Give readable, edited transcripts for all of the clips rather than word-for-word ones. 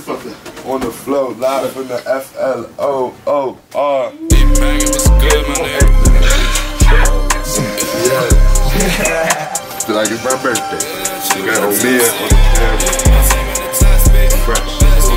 On the flow, live from the FLOOR. Deep banging, what's good, my nigga? Yeah. Feel like it's my birthday. We got O'Meara on the camera. Fresh.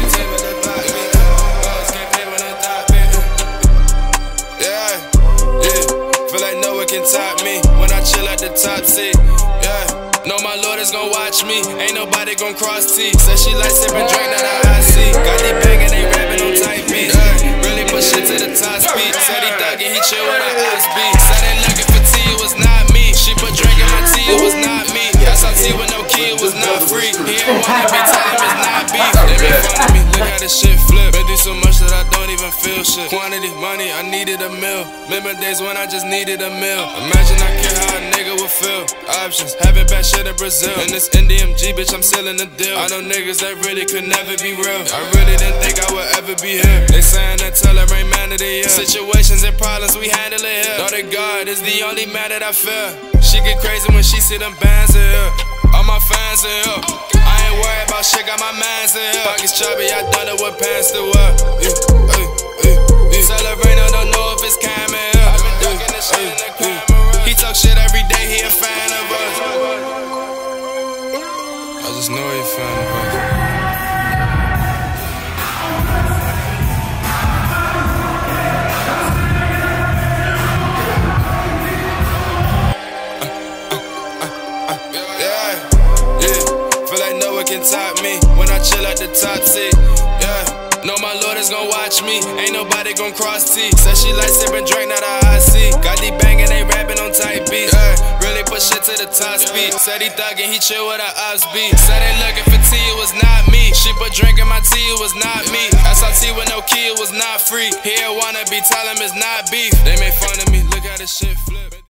Yeah. Feel like no one can top me when I chill at the top seat. Yeah. Know my Lord is gon' watch me. Ain't nobody gon' cross T. Said she like sippin' drink that I see. Got these bangin', they rapping on tight beats. Really push it to the top speed. Said he thuggin', he chill with her eyes beat. Said they looking for tea, it was not me. She put drink in my tea, it was not me. SRT with no key, it was not free. He ain't wanna be telling him it's not beef. They make fun of me, look how this shit flip. Been through so much that I don't even feel shit. Quantity, money, I needed a meal. Remember days when I just needed a meal. Imagine I care how a nigga would feel. Options, having bad shit in Brazil. In this NDMG, bitch, I'm sealing the deal. I know niggas that really could never be real. I really didn't think I would ever be here. They saying that tell her Rainn man of the year. Situations and problems, we handle it here. Know that God is the only man that I fear. She get crazy when she see them bands in here. All my fans in here. I ain't worried about shit, got my mans in here. Pockets chubby, I don't know what pants to wear. Tell her Rainn, I don't know if it's cam in here. I've been ducking this shit in the camera. He talk shit every day, he a fan of us. I just know he a fan of us. Feel like no one can top me when I chill at the top seat. Yeah. Know my Lord is gon' watch me. Ain't nobody gon' cross T. Said she like sippin' drink, not a hot seat. Got these bangin', they rapping on tight beats. Really push it to the top speed. Said he thuggin', he chill with her ops beat. Said they looking for tea, it was not me. She put drink in my tea, it was not me. SRT with no key, it was not free. He wanna be, tell him it's not beef. They make fun of me, look how this shit